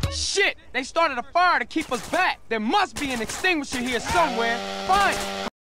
Shit! They started a fire to keep us back. There must be an extinguisher here somewhere. Find it.